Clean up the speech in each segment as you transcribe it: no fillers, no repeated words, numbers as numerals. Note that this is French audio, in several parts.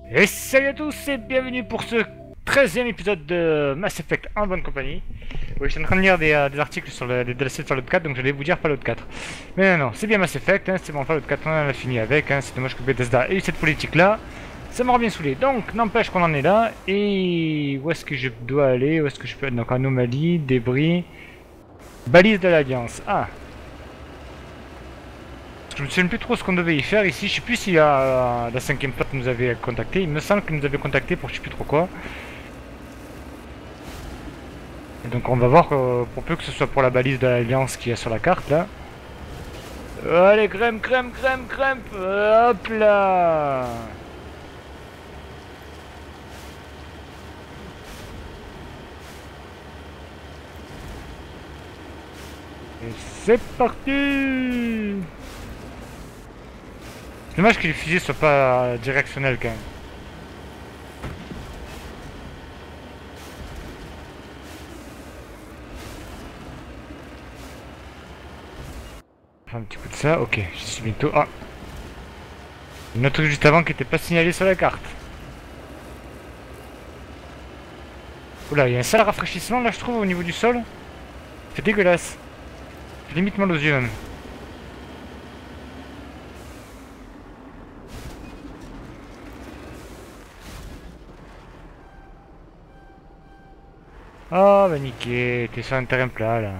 Et salut à tous et bienvenue pour ce 13e épisode de Mass Effect en bonne compagnie. Oui, je suis en train de lire des articles sur les DLC de Fallout 4, donc j'allais vous dire Fallout 4. Mais non, c'est bien Mass Effect, hein, c'est bon, Fallout 4, on en a fini avec, hein, c'est dommage que Bethesda ait eu cette politique-là. Ça m'aura bien saoulé, donc n'empêche qu'on en est là. Et où est-ce que je dois aller? Où est-ce que je peux être? Donc anomalie, débris, balise de l'Alliance. Ah, je me souviens plus trop ce qu'on devait y faire ici. Je sais plus si la cinquième flotte nous avait contacté. Il me semble qu'il nous avait contacté pour je sais plus trop quoi. Et donc on va voir pour peu que ce soit pour la balise de l'Alliance qui est sur la carte là. Allez, crème, crème, crème, crème. Hop là. Et c'est parti. C'est dommage que les fusils soient pas directionnels quand même. Un petit coup de ça, ok, j'y suis bientôt. Ah, une autre truc juste avant qui n'était pas signalé sur la carte. Oula, il y a un sale rafraîchissement là je trouve au niveau du sol. C'est dégueulasse. C'est limite mal aux yeux même. Ah bah niqué, t'es sur un terrain plat là.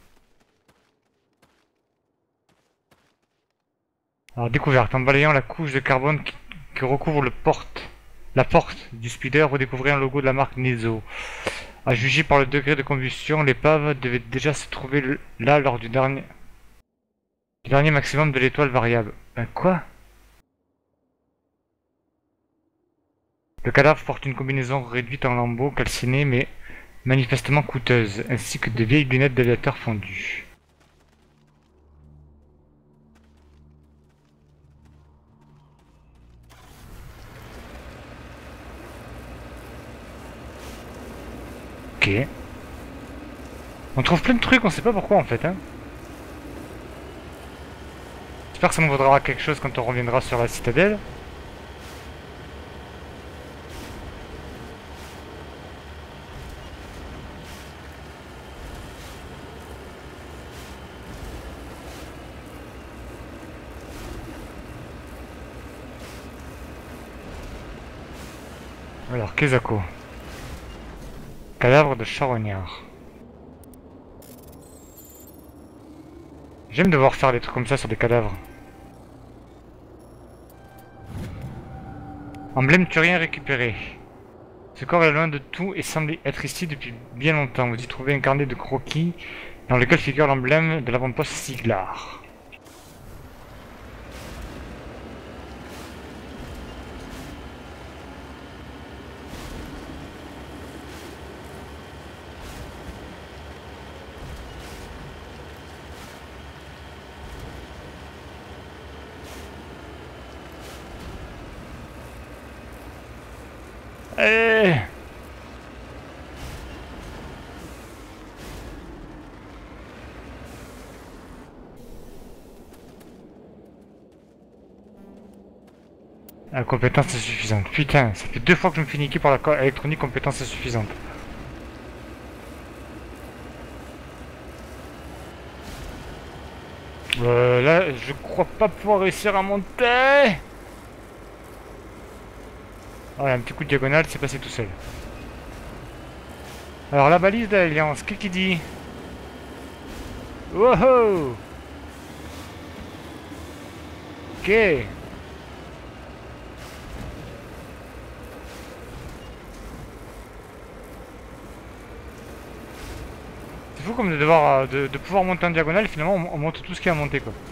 Alors découverte, en balayant la couche de carbone qui recouvre la porte du speeder, vous découvrez un logo de la marque Nezo. À juger par le degré de combustion, l'épave devait déjà se trouver là lors du dernier maximum de l'étoile variable. Ben quoi? Le cadavre porte une combinaison réduite en lambeaux calcinés mais manifestement coûteuse, ainsi que de vieilles lunettes d'aviateur fondues. Ok. On trouve plein de trucs, on sait pas pourquoi en fait, hein. J'espère que ça nous vaudra quelque chose quand on reviendra sur la citadelle. Alors, Kezako. Cadavre de charognard. J'aime devoir faire des trucs comme ça sur des cadavres. Emblème turien récupéré. Ce corps est loin de tout et semble être ici depuis bien longtemps. Vous y trouvez un carnet de croquis dans lequel figure l'emblème de l'avant-poste Siglar. Eh, la compétence est suffisante. Putain, ça fait 2 fois que je me fais niquer par la électronique compétence insuffisante. Là, je crois pas pouvoir réussir à monter. Voilà, un petit coup de diagonale, c'est passé tout seul. Alors la balise de l'Alliance, qu'est-ce qu'il dit? Wow! Ok. C'est fou comme de devoir de pouvoir monter en diagonale, finalement on monte tout ce qu'il y a à monter quoi.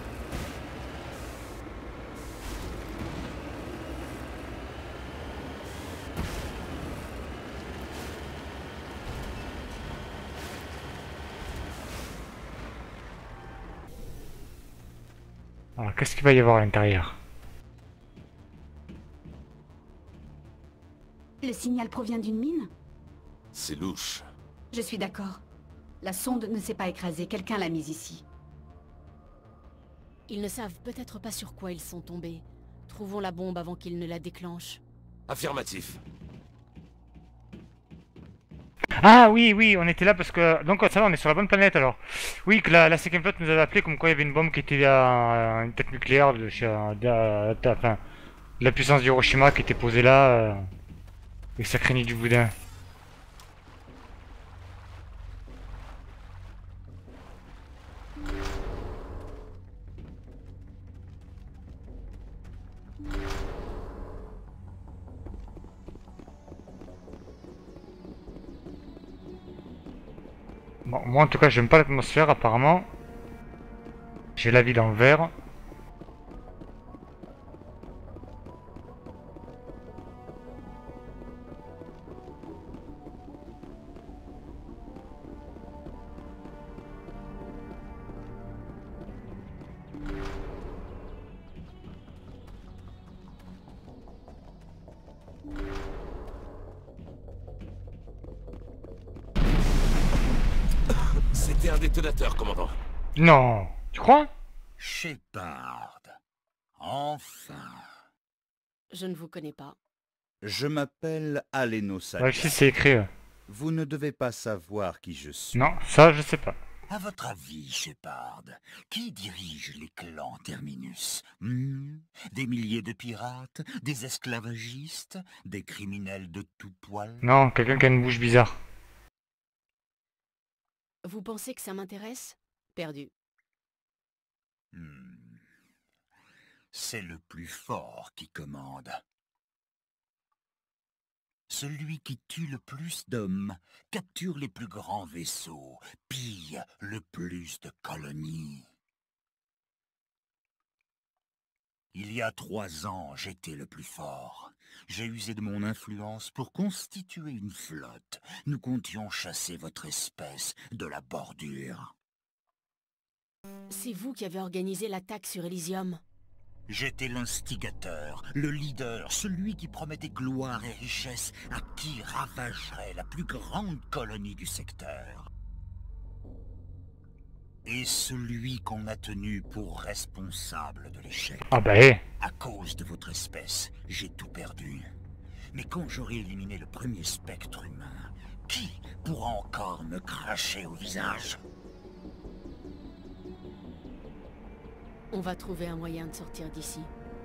Alors qu'est-ce qu'il va y avoir à l'intérieur? Le signal provient d'une mine? C'est louche. Je suis d'accord. La sonde ne s'est pas écrasée, quelqu'un l'a mise ici. Ils ne savent peut-être pas sur quoi ils sont tombés. Trouvons la bombe avant qu'ils ne la déclenchent. Affirmatif. Ah oui, oui, on était là parce que... Donc ça va, on est sur la bonne planète alors. Oui, que la cinquième flotte nous avait appelé comme quoi il y avait une bombe qui était à une tête nucléaire enfin, de la puissance d'Hiroshima qui était posée là. Et que ça craignait du boudin. Bon, moi en tout cas j'aime pas l'atmosphère apparemment. J'ai la vie dans le verre. C'était un détonateur, commandant. Non, tu crois? Shepard. Enfin. Je ne vous connais pas. Je m'appelle Aleno Ouais, Salia. je sais, c'est écrit. Vous ne devez pas savoir qui je suis. Non, ça je sais pas. À votre avis, Shepard, qui dirige les clans Terminus? Des milliers de pirates? Des esclavagistes? Des criminels de tout poil? Non, quelqu'un qui a une bouche bizarre. Vous pensez que ça m'intéresse? Perdu. C'est le plus fort qui commande. Celui qui tue le plus d'hommes, capture les plus grands vaisseaux, pille le plus de colonies. Il y a 3 ans, j'étais le plus fort. J'ai usé de mon influence pour constituer une flotte. Nous comptions chasser votre espèce de la bordure. C'est vous qui avez organisé l'attaque sur Elysium. J'étais l'instigateur, le leader, celui qui promettait gloire et richesse à qui ravagerait la plus grande colonie du secteur. Et celui qu'on a tenu pour responsable de l'échec. Ah bah hé. À cause de votre espèce, j'ai tout perdu. Mais quand j'aurai éliminé le premier spectre humain, qui pourra encore me cracher au visage? On va trouver un moyen de sortir d'ici.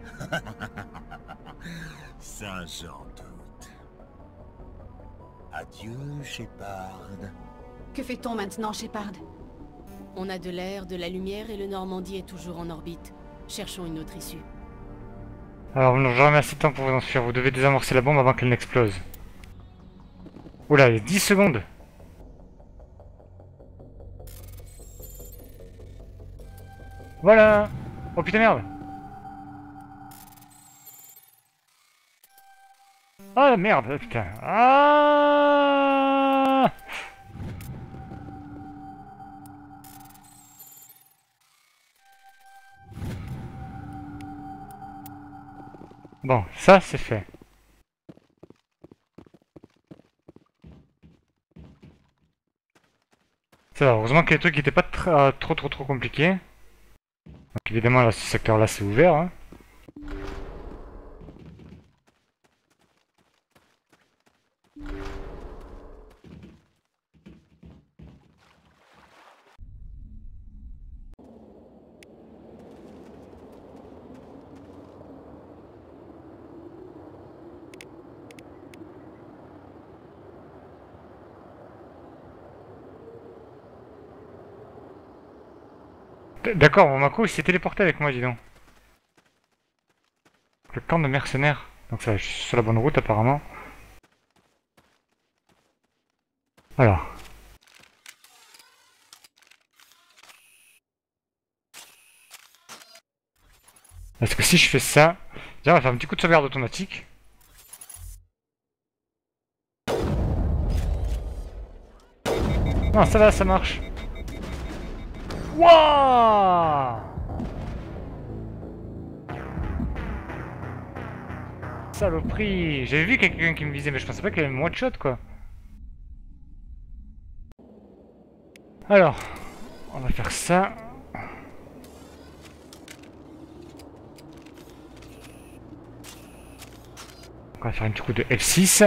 Ça, j'en doute. Adieu, Shepard. Que fait-on maintenant, Shepard? On a de l'air, de la lumière et le Normandie est toujours en orbite. Cherchons une autre issue. Alors nous n'avons jamais assez de temps pour vous en suivre. Vous devez désamorcer la bombe avant qu'elle n'explose. Oula, il y a 10 secondes. Voilà. Oh putain merde. Ah merde, putain. Ah. Bon, ça c'est fait. Ça va, heureusement que les trucs n'étaient pas trop compliqués. Donc évidemment là, ce secteur là c'est ouvert. Hein. D'accord, mon Mako il s'est téléporté avec moi, dis donc. Le camp de mercenaires. Donc ça, je suis sur la bonne route apparemment. Alors. Est-ce que si je fais ça... Déjà, on va faire un petit coup de sauvegarde automatique. Non, ça va, ça marche. Wouah! Saloperie! J'avais vu quelqu'un qui me visait, mais je pensais pas qu'il y avait une one shot quoi. Alors, on va faire ça. On va faire un petit coup de F6.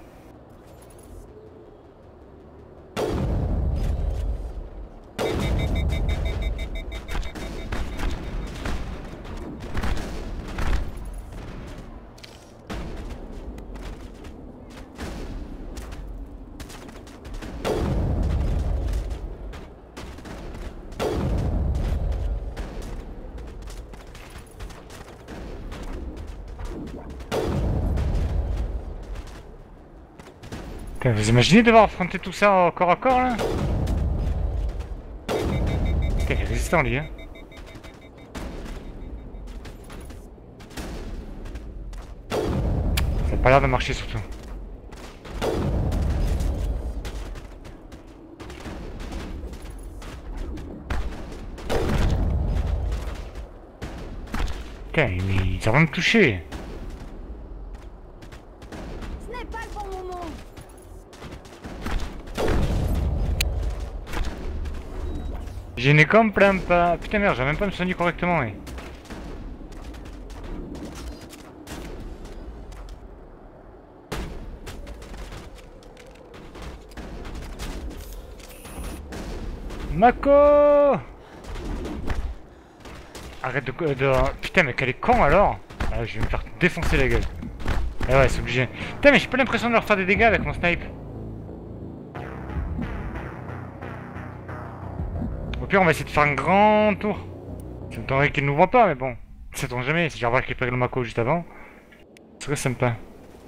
Putain, vous imaginez devoir affronter tout ça au corps à corps là? Putain, il est résistant lui hein. Ça a pas l'air de marcher surtout. Putain, ils ont vraiment me toucher. Ce n'est pas le bon moment. Je ne comprends pas. Putain merde, j'ai même pas me soigner correctement. Ouais. Mako! Arrête de... Putain mais quel est con alors! Ah, je vais me faire défoncer la gueule. Eh ouais, c'est obligé. Putain mais j'ai pas l'impression de leur faire des dégâts avec mon snipe. Au pire on va essayer de faire un grand tour. Ça m'étonnerait qu'ils ne nous voient pas mais bon. Ça tombe jamais, si j'arrive à récupérer le Mako juste avant. Ce serait sympa.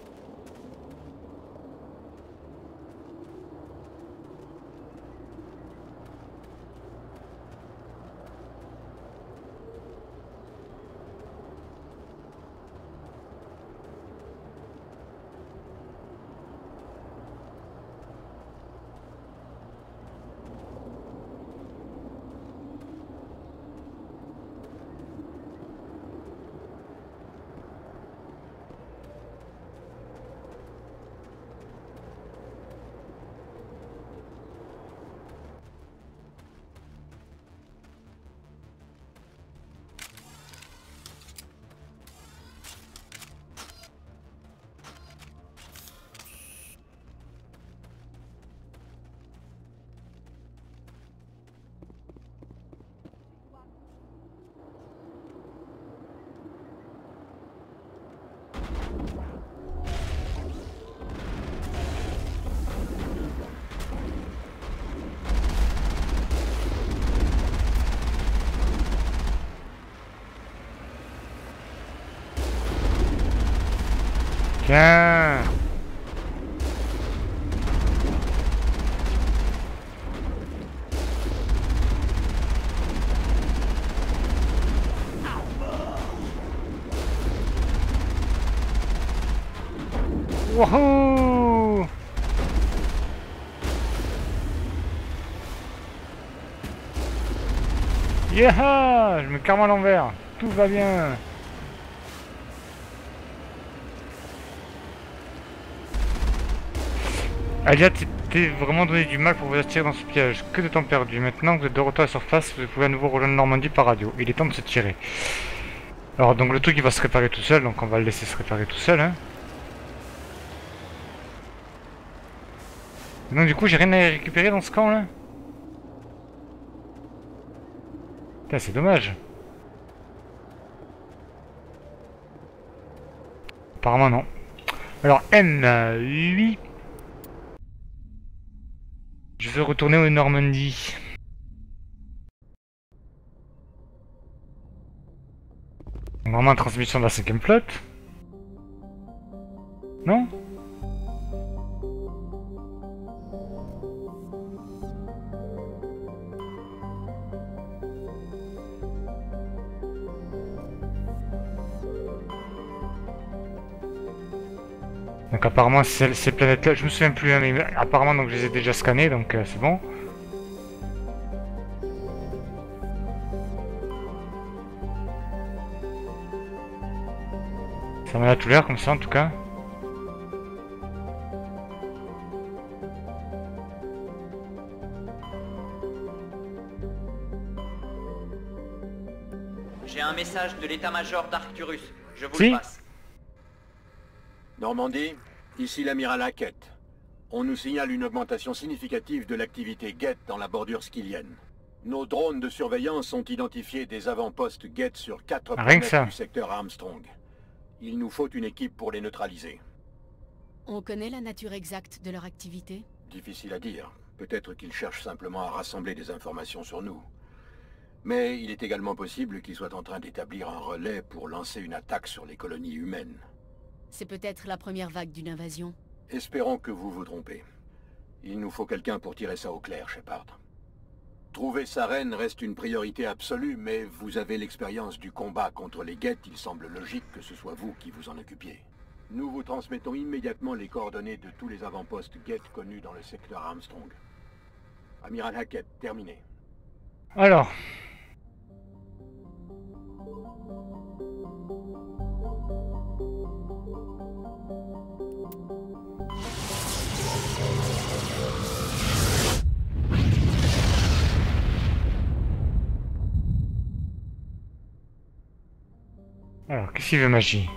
Tiens. Wouhou! Yeah! Je me carme à l'envers. Tout va bien. Alia, t'es vraiment donné du mal pour vous attirer dans ce piège. Que de temps perdu. Maintenant que vous êtes de retour à la surface, vous pouvez à nouveau rejoindre Normandie par radio. Il est temps de se tirer. Alors donc le truc il va se réparer tout seul, donc on va le laisser se réparer tout seul. Hein. Donc du coup j'ai rien à récupérer dans ce camp là. Putain c'est dommage. Apparemment non. Alors N, lui... Je veux retourner au Normandie. Vraiment transmission de la 5ème flotte? Non? Donc apparemment ces planètes là, je me souviens plus hein, mais apparemment donc je les ai déjà scannés donc c'est bon. Ça m'a tout l'air comme ça en tout cas. J'ai un message de l'état-major d'Arcturus. Je vous Si. le passe. Normandie, ici l'amiral Hackett. On nous signale une augmentation significative de l'activité Geth dans la bordure skyllienne. Nos drones de surveillance ont identifié des avant-postes Geth sur 4 Rien que ça. planètes du secteur Armstrong. Il nous faut une équipe pour les neutraliser. On connaît la nature exacte de leur activité? Difficile à dire. Peut-être qu'ils cherchent simplement à rassembler des informations sur nous. Mais il est également possible qu'ils soient en train d'établir un relais pour lancer une attaque sur les colonies humaines. C'est peut-être la première vague d'une invasion. Espérons que vous vous trompez. Il nous faut quelqu'un pour tirer ça au clair, Shepard. Trouver sa reine reste une priorité absolue, mais vous avez l'expérience du combat contre les Geth, il semble logique que ce soit vous qui vous en occupiez. Nous vous transmettons immédiatement les coordonnées de tous les avant-postes Geth connus dans le secteur Armstrong. Amiral Hackett, terminé. Alors. Alors, qu'est-ce qu'il veut magie?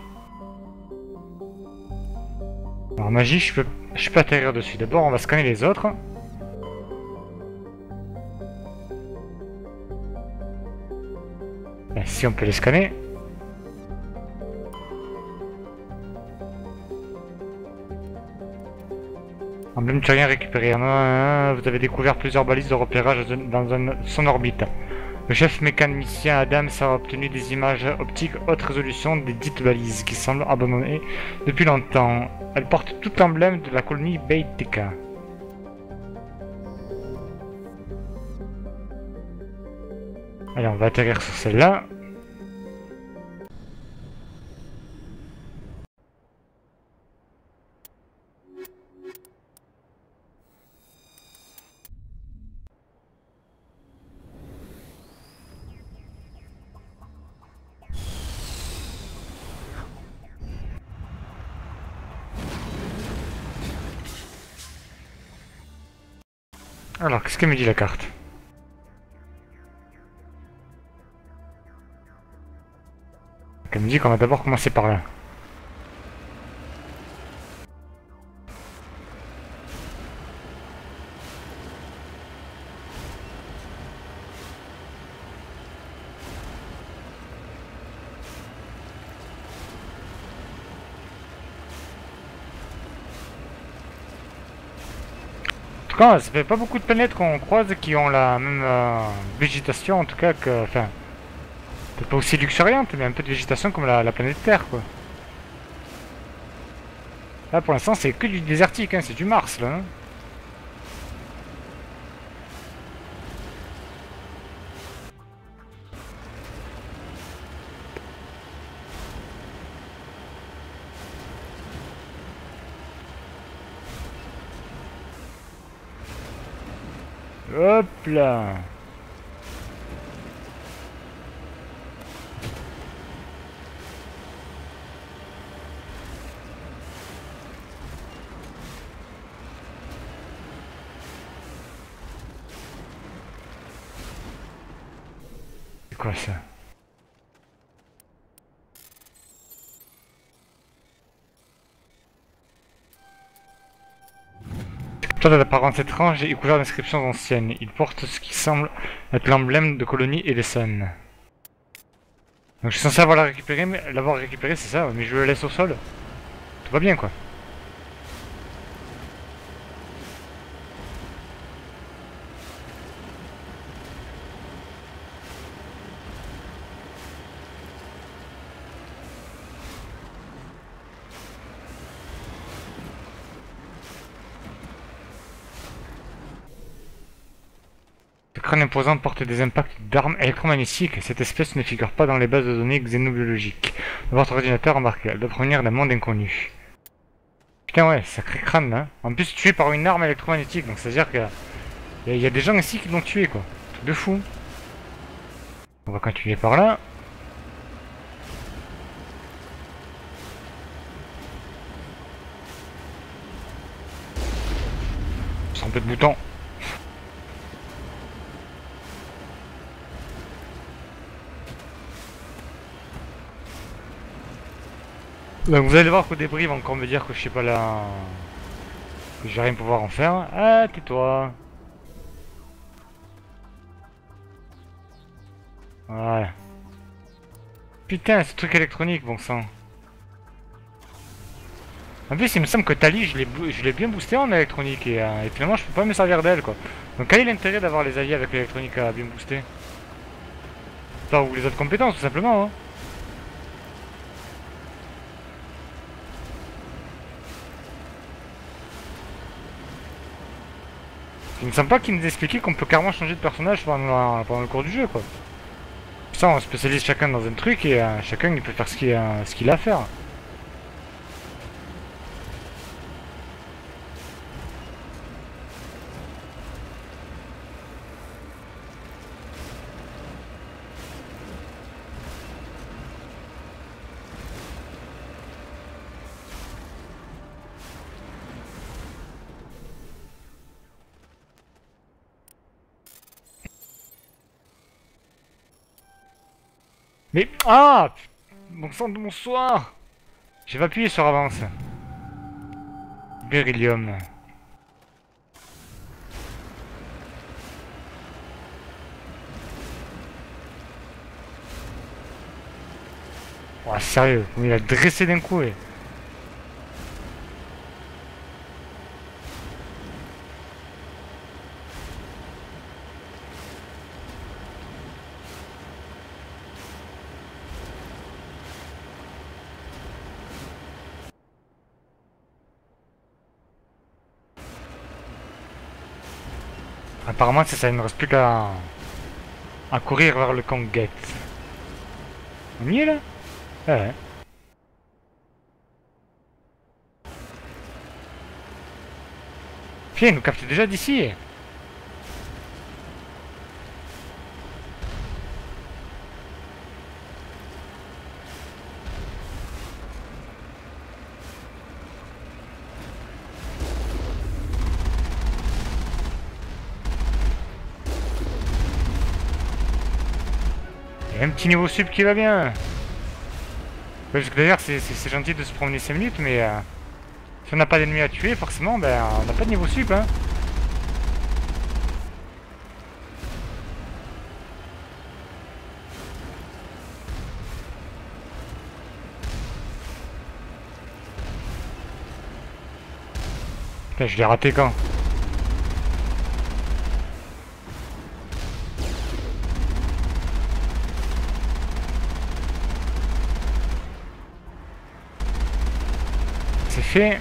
Alors magie, je peux atterrir dessus. D'abord, on va scanner les autres. Ben, si on peut les scanner. Emblème turien récupéré. Vous avez découvert plusieurs balises de repérage dans son orbite. Le chef mécanicien Adams a obtenu des images optiques haute résolution des dites balises qui semblent abandonnées depuis longtemps. Elles portent tout l'emblème de la colonie Beit-Deka. Allez, on va atterrir sur celle-là. Alors, qu'est-ce qu'elle me dit la carte? Elle me dit qu'on va d'abord commencer par là. En tout cas, ça fait pas beaucoup de planètes qu'on croise qui ont la même végétation, en tout cas que... Enfin, peut-être pas aussi luxuriante, mais un peu de végétation comme la planète Terre, quoi. Là, pour l'instant, c'est que du désertique, hein, c'est du Mars, là. Hein. Hop là. C'est quoi ça? Capteur d'apparence étrange et couvert d'inscriptions anciennes. Il porte ce qui semble être l'emblème de colonie Ellison. Donc je suis censé l'avoir récupéré, c'est ça, mais je le laisse au sol. Tout va bien quoi. Le crâne imposant porte des impacts d'armes électromagnétiques. Cette espèce ne figure pas dans les bases de données xénobiologiques de votre ordinateur embarqué. Elle doit provenir d'un monde inconnu. Putain ouais, sacré crâne hein. En plus tué par une arme électromagnétique, donc c'est à dire qu'il y a des gens ici qui l'ont tué quoi. Truc de fou. On va continuer par là. Sans un peu de bouton. Donc vous allez voir qu'au débris, ils vont encore me dire que je sais pas là... que je vais rien pouvoir en faire. Ah, tais-toi. Voilà. Putain, ce truc électronique, bon sang. En plus, il me semble que Tali, je l'ai bien boosté en électronique et finalement, je peux pas me servir d'elle quoi. Donc, quel est l'intérêt d'avoir les alliés avec l'électronique bien boosté? Enfin, ou les autres compétences, tout simplement. Hein. Il me semble pas qu'il nous expliquait qu'on peut carrément changer de personnage pendant le cours du jeu quoi. Ça, on spécialise chacun dans un truc et chacun il peut faire ce qu'il a à faire. Mais... Ah, bon sang de mon soir. J'ai pas appuyé sur avance. Beryllium. Oh, sérieux, il a dressé d'un coup. Et... Apparemment, ça il ne reste plus qu'à courir vers le camp Geth. On y est là? Ouais. Putain, il nous capte déjà d'ici. Un petit niveau sub qui va bien. Ouais, parce que d'ailleurs c'est gentil de se promener 5 minutes mais si on n'a pas d'ennemis à tuer forcément ben on n'a pas de niveau sub hein. Putain je l'ai raté quand? C'est fait.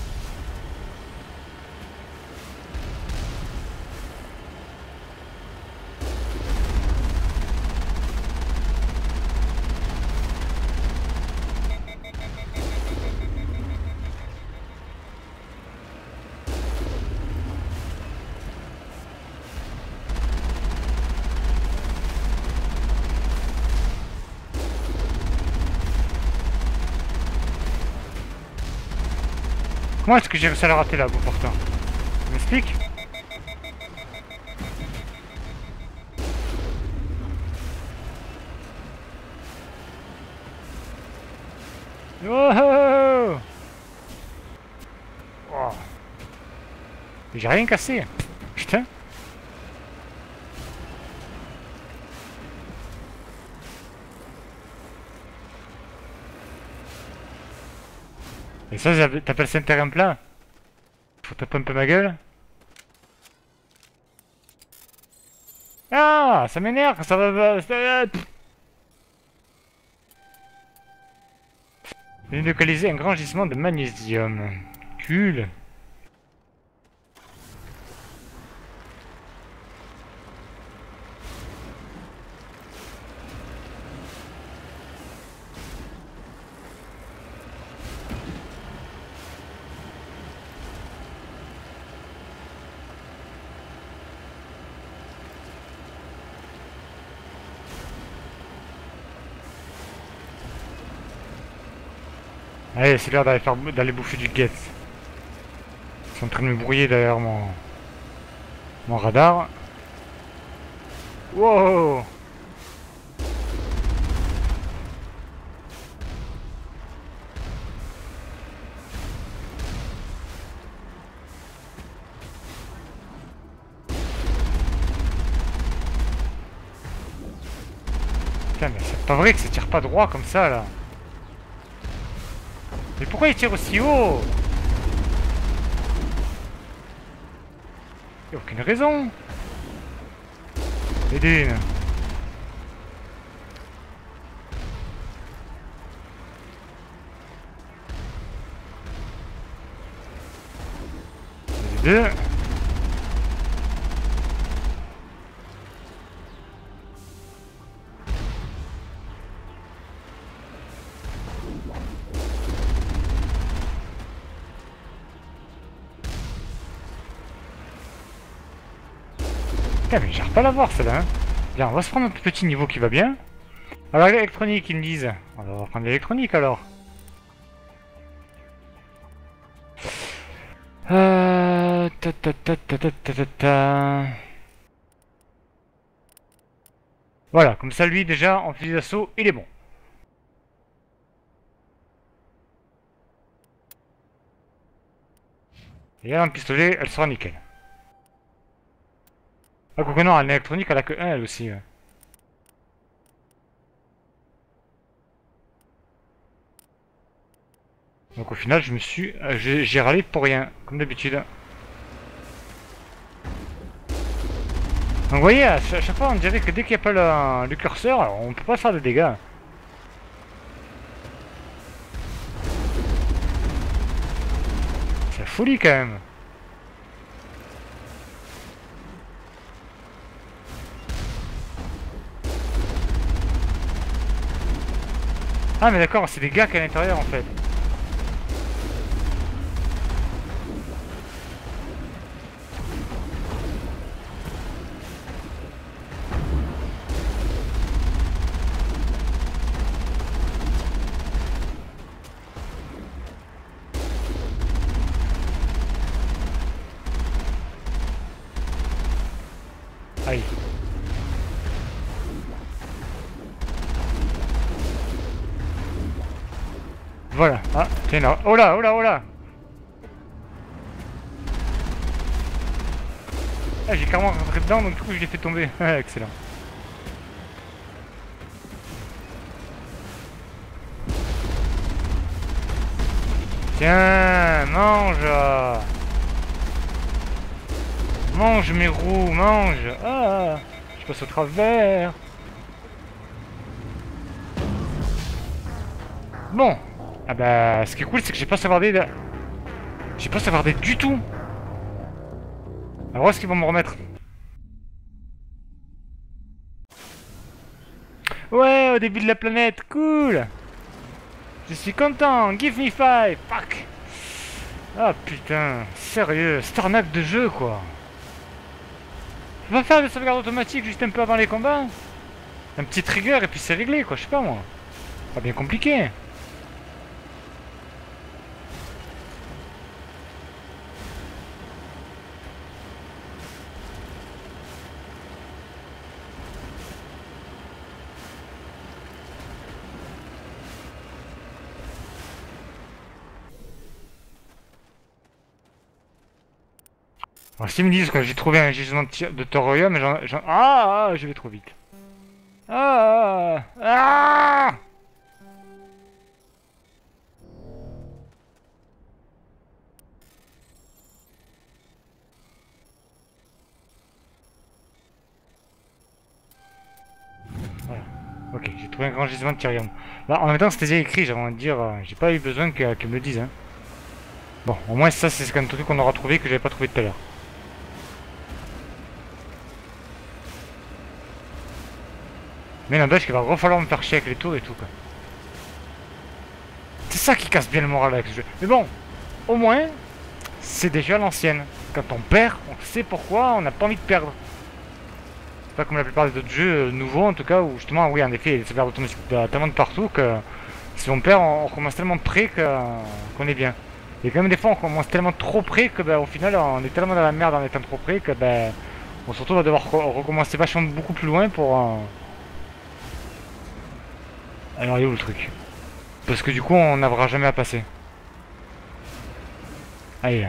Comment est-ce que j'ai réussi à la rater là, pourtant? Tu m'expliques? Oh, oh. J'ai rien cassé. Putain. Et ça, t'appelles ça un terrain plat? Faut taper un peu ma gueule? Ah, ça m'énerve, ça va... J'ai localisé un grand gisement de magnésium. Cool. Allez, c'est l'heure d'aller bouffer du Geth. Ils sont en train de me brouiller derrière mon radar. Wow! Putain, mais c'est pas vrai que ça tire pas droit comme ça là. Mais pourquoi il tire aussi haut? Y'a aucune raison. Edine. Deux. Putain, mais j'arrive pas à la voir celle-là. Hein. Bien, on va se prendre un petit niveau qui va bien. Alors l'électronique, ils me disent. On va prendre l'électronique alors. Voilà, comme ça lui déjà en fusil d'assaut, il est bon. Et elle en pistolet, elle sera nickel. Ah, quoique non, elle est électronique, elle a que 1 elle aussi. Ouais. Donc au final, je me suis, j'ai râlé pour rien, comme d'habitude. Donc vous voyez, à chaque fois on dirait que dès qu'il n'y a pas le curseur, alors, on peut pas faire de dégâts. C'est la folie quand même. Ah mais d'accord, c'est des gars qui à l'intérieur en fait. Aïe. Voilà. Ah, tiens là. Oh là, oh là, oh là. Ah, j'ai carrément rentré dedans, donc du coup je l'ai fait tomber. Excellent. Tiens, mange. Mange mes roues, mange. Ah, je passe au travers. Bon. Ah bah, ce qui est cool, c'est que j'ai pas savardé. J'ai pas savardé du tout. Alors, où est-ce qu'ils vont me remettre? Ouais, au début de la planète, cool. Je suis content, give me 5, fuck. Ah putain, sérieux, c'est arnaque de jeu quoi. Je vais faire des sauvegardes automatiques juste un peu avant les combats. Un petit trigger et puis c'est réglé quoi, je sais pas moi. Pas bien compliqué. Alors s'ils me disent que j'ai trouvé un gisement de thorium, mais Ah, je vais trop vite. Ah, ah. Voilà. Ok, j'ai trouvé un grand gisement de thorium. Là, en même temps, c'était déjà écrit, j'avais envie de dire, j'ai pas eu besoin qu'ils me le disent. Hein. Bon, au moins ça, c'est un truc qu'on aura trouvé que j'avais pas trouvé tout à l'heure. Mais n'empêche qu'il va falloir me faire chier avec les tours et tout quoi. C'est ça qui casse bien le moral avec ce jeu. Mais bon, au moins, c'est déjà l'ancienne. Quand on perd, on sait pourquoi, on n'a pas envie de perdre. C'est pas comme la plupart des autres jeux nouveaux en tout cas, où justement, oui en effet, il y a des sauvegardes automatiques tellement de partout que si on perd, on recommence tellement près qu'on est bien. Et quand même des fois on commence tellement trop près que au final on est tellement dans la merde en étant trop près que on se retrouve à devoir recommencer vachement beaucoup plus loin pour... Alors il est où le truc? Parce que du coup on n'aura jamais à passer. Allez là.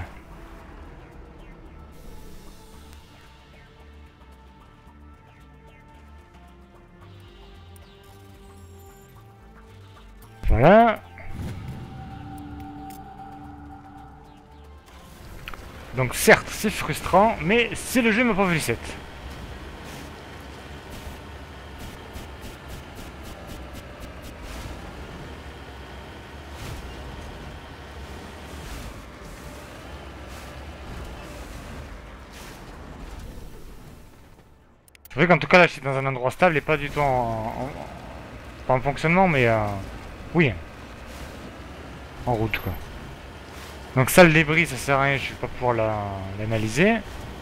Voilà. Donc certes, c'est frustrant, mais c'est le jeu, ma pauvre Lucette. C'est vrai qu'en tout cas là je suis dans un endroit stable et pas du tout pas en fonctionnement mais oui, en route quoi. Donc ça le débris ça sert à rien, je vais pas pouvoir l'analyser.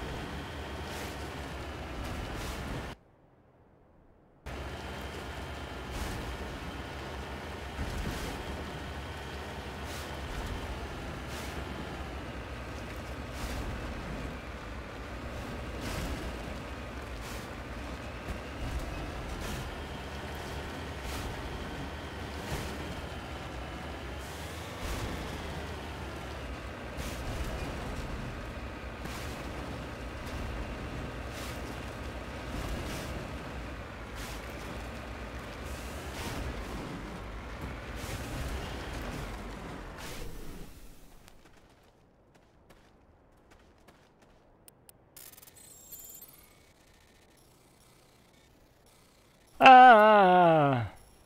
Ah,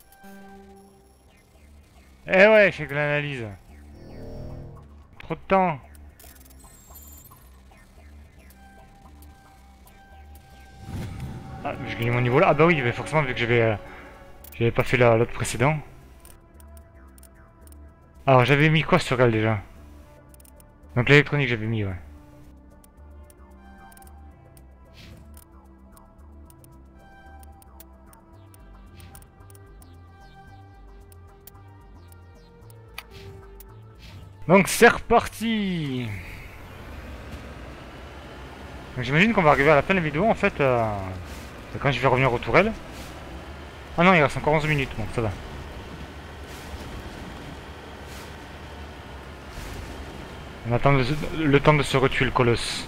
eh ouais, je fais que l'analyse. Trop de temps. Ah, je gagne mon niveau là. Ah bah oui, mais forcément vu que j'avais pas fait l'autre précédent. Alors j'avais mis quoi sur elle déjà? Donc l'électronique j'avais mis, ouais. Donc c'est reparti. J'imagine qu'on va arriver à la fin de la vidéo en fait quand je vais revenir aux tourelles. Ah non, il reste encore 11 minutes, bon ça va. On attend le temps de se retuer le colosse.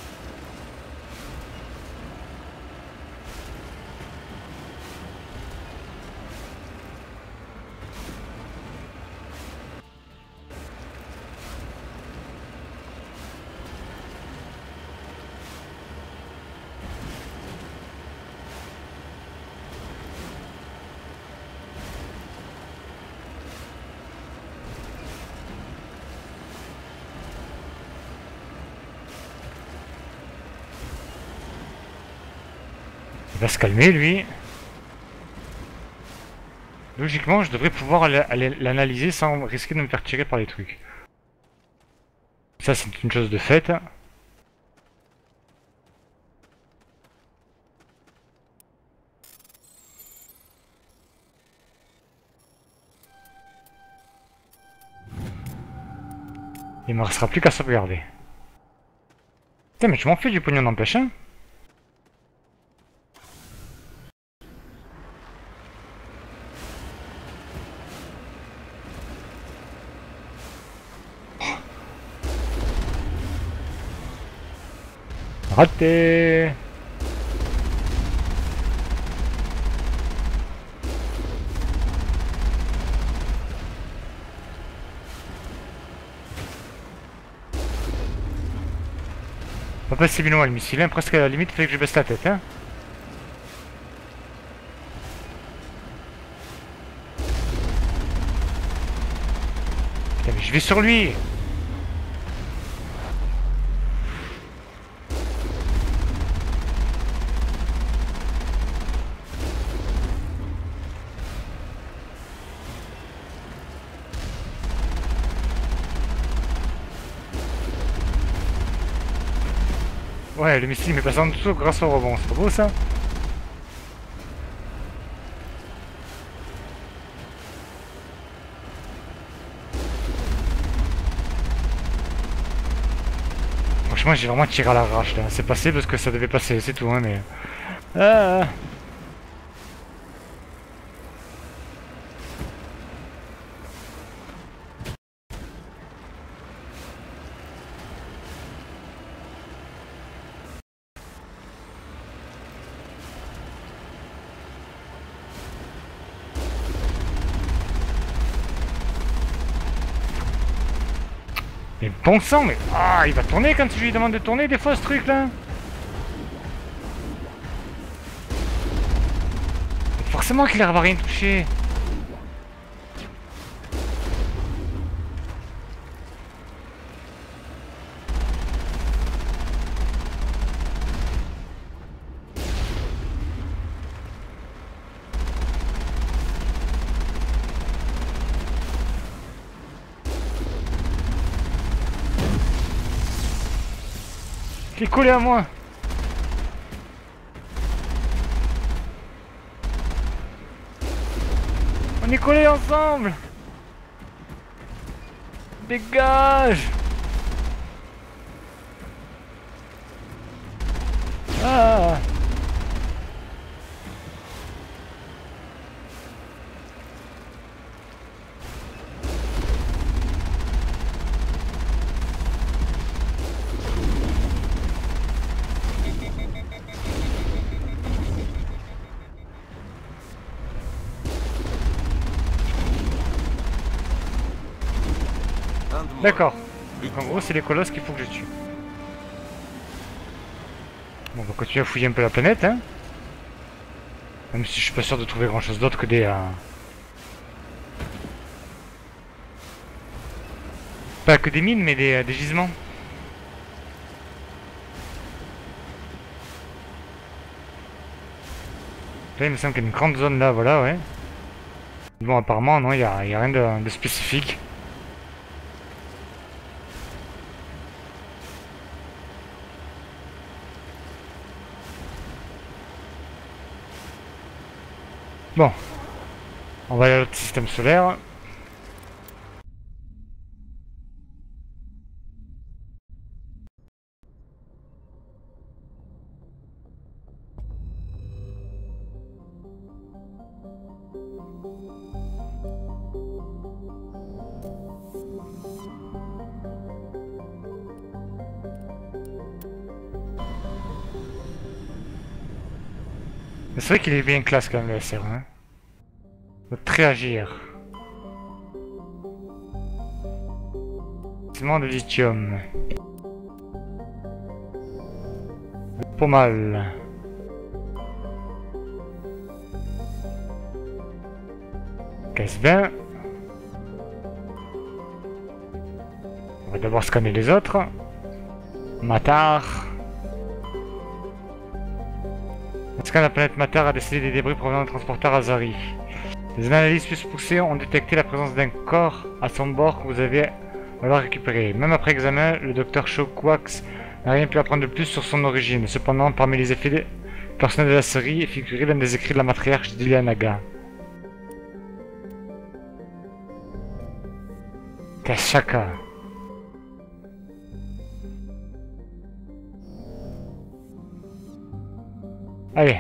Il va se calmer lui. Logiquement je devrais pouvoir aller l'analyser sans risquer de me faire tirer par les trucs. Ça c'est une chose de faite. Il me restera plus qu'à sauvegarder. Putain mais tu m'en fais du pognon n'empêche hein. Raté. Pas passer bien loin le missile, hein. Presque à la limite il fallait que je baisse la tête hein. Putain mais je vais sur lui. Ouais, le missile m'est passé en dessous grâce au rebond, c'est pas beau ça? Franchement, j'ai vraiment tiré à l'arrache là. C'est passé parce que ça devait passer, c'est tout, hein, mais. Ah. Mais bon sang, mais... Ah, il va tourner quand tu lui demandes de tourner des fois ce truc là. Forcément qu'il n'arrive à rien toucher. Il est collé à moi. On est collés ensemble. Dégage. Ah. D'accord. En gros, c'est les colosses qu'il faut que je tue. Bon, on va continuer à fouiller un peu la planète, hein. Même si je suis pas sûr de trouver grand chose d'autre que des... Pas que des mines, mais des gisements. Là, il me semble qu'il y a une grande zone là, voilà, ouais. Bon, apparemment, non, il n'y a rien de spécifique. Bon, on va aller à l'autre système solaire. C'est vrai qu'il est bien classe quand même le SR, hein. Notre réagir. Ciment de lithium. Le pomal. Casse-bain. On va d'abord scanner les autres. Matar. Le scan de la planète Matar a décelé des débris provenant d'un transporteur Azari. Les analyses plus poussées ont détecté la présence d'un corps à son bord que vous avez alors récupéré. Même après examen, le docteur Shokwax n'a rien pu apprendre de plus sur son origine. Cependant, parmi les effets personnels de la série est figuré l'un des écrits de la matriarche d'Ilianaga. Kashaka. Allez.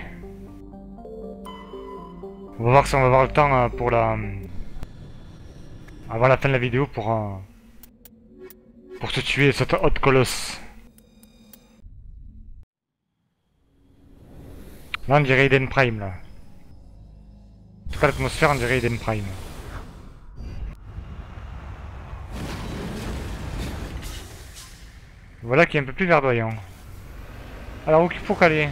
On va voir si on va avoir le temps pour la... avant la fin de la vidéo pour te tuer cette haute colosse. Là on dirait Eden Prime là. En tout cas l'atmosphère on dirait Eden Prime. Voilà qui est un peu plus verdoyant. Alors où qu'il faut qu'aller?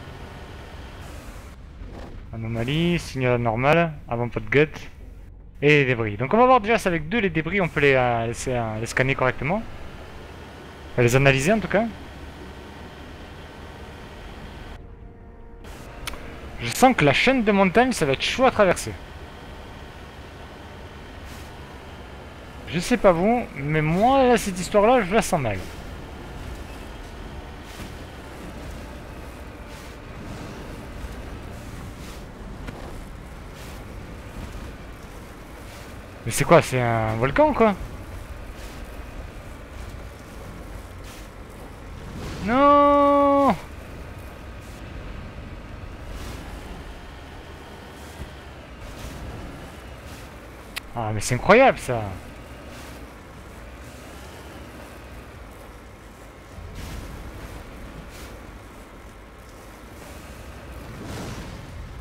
Anomalie, signal anormal, avant-pot de gut et les débris. Donc on va voir déjà si avec deux les débris on peut les scanner correctement. Enfin, les analyser en tout cas. Je sens que la chaîne de montagne ça va être chaud à traverser. Je sais pas vous, mais moi là, cette histoire là je la sens mal. Mais c'est quoi? C'est un volcan quoi? Non! Ah mais c'est incroyable ça!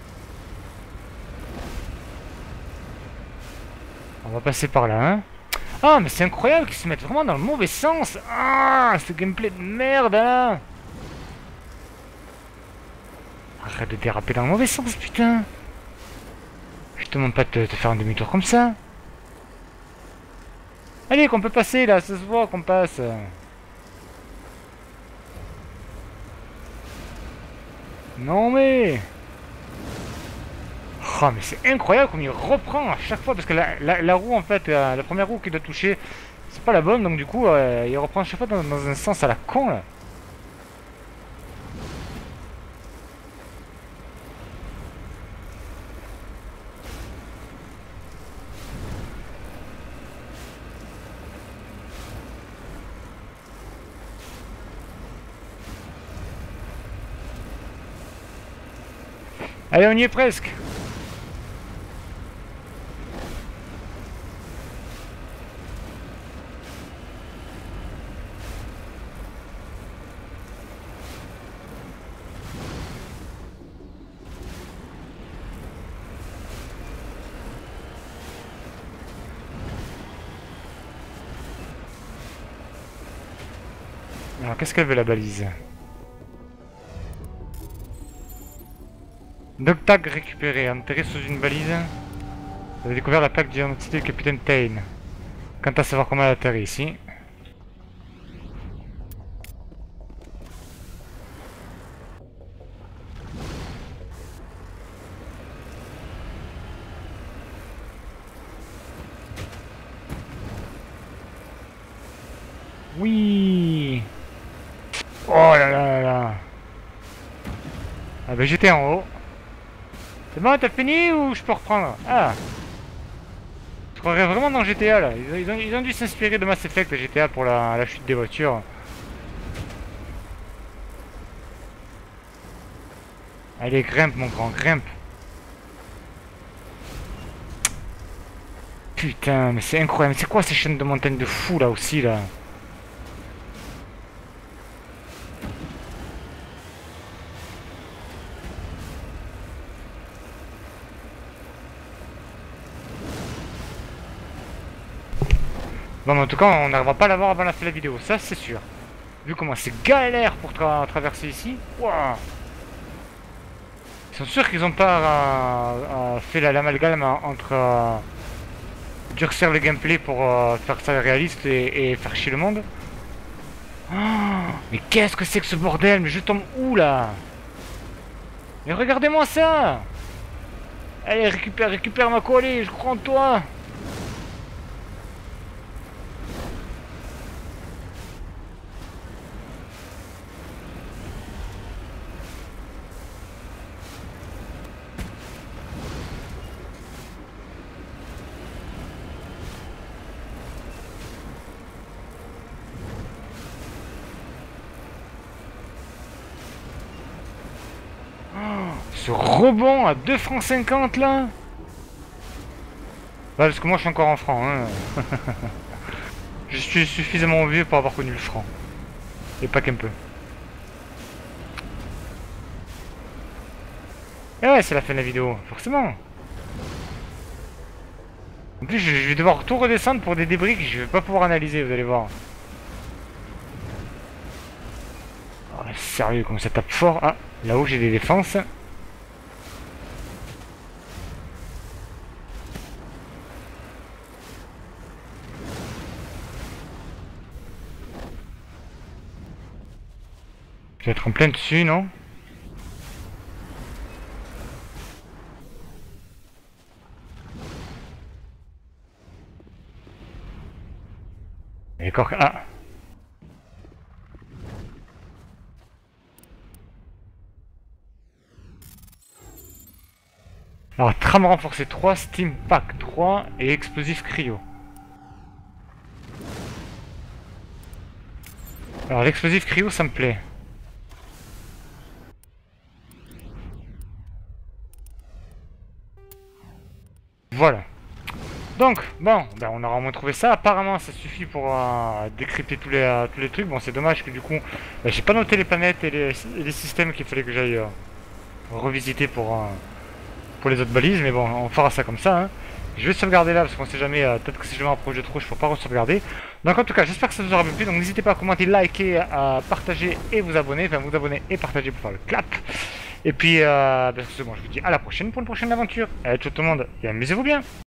On va passer par là, hein. Ah, mais c'est incroyable qu'ils se mettent vraiment dans le mauvais sens. Ah, ce gameplay de merde, là. Arrête de déraper dans le mauvais sens, putain. Je te demande pas de te faire un demi-tour comme ça. Allez, qu'on peut passer, là, ça se voit qu'on passe. Non, mais... Oh, mais c'est incroyable comme il reprend à chaque fois, parce que la roue, en fait, la première roue qu'il doit toucher, c'est pas la bonne, donc du coup, il reprend à chaque fois dans un sens à la con, là. Allez, on y est presque. Alors, qu'est-ce qu'elle veut, la balise? Dog-tag récupéré, enterré sous une balise. Vous avez découvert la plaque d'identité du capitaine Tain. Quant à savoir comment elle atterrit ici. Oui. Oh là là là là. Ah bah j'étais en haut. C'est bon, t'as fini ou je peux reprendre? Ah. Je croirais vraiment dans GTA là. Ils ont dû s'inspirer de Mass Effect GTA pour la chute des voitures. Allez, grimpe mon grand, grimpe. Putain, mais c'est incroyable. C'est quoi ces chaînes de montagnes de fou là aussi là? Bon, mais en tout cas, on n'arrivera pas à l'avoir avant la fin de la vidéo, ça c'est sûr. Vu comment c'est galère pour traverser ici. Wouah. Ils sont sûrs qu'ils n'ont pas fait l'amalgame entre durcir le gameplay pour faire ça réaliste et faire chier le monde. Oh, mais qu'est-ce que c'est que ce bordel? Mais je tombe où là? Mais regardez-moi ça! Allez, récupère ma collée, je crois en toi! Ce rebond à 2 francs 50 là. Ouais, parce que moi je suis encore en francs hein. Je suis suffisamment vieux pour avoir connu le franc. Et pas qu'un peu. Et ouais, c'est la fin de la vidéo, forcément. En plus je vais devoir tout redescendre pour des débris que je vais pas pouvoir analyser, vous allez voir. Oh, sérieux, comme ça tape fort. Ah, là-haut j'ai des défenses. Je vais être en plein dessus, non? D'accord. Ah! Alors, trame renforcée 3, Steam Pack 3 et explosif cryo. Alors, l'explosif cryo, ça me plaît. Voilà. Donc, bon, ben on aura au moins trouvé ça. Apparemment, ça suffit pour décrypter tous les trucs. Bon, c'est dommage que du coup, ben, j'ai pas noté les planètes et les systèmes qu'il fallait que j'aille revisiter pour les autres balises. Mais bon, on fera ça comme ça. Hein. Je vais sauvegarder là parce qu'on sait jamais, peut-être que si je mets un projet trop, je ne peux pas re-sauvegarder. Donc en tout cas, j'espère que ça vous aura plu. Donc n'hésitez pas à commenter, liker, à partager et vous abonner. Enfin, vous abonner et partager pour faire le clap. Et puis, c'est bon, je vous dis à la prochaine pour une prochaine aventure. Allez, tout le monde, et amusez-vous bien.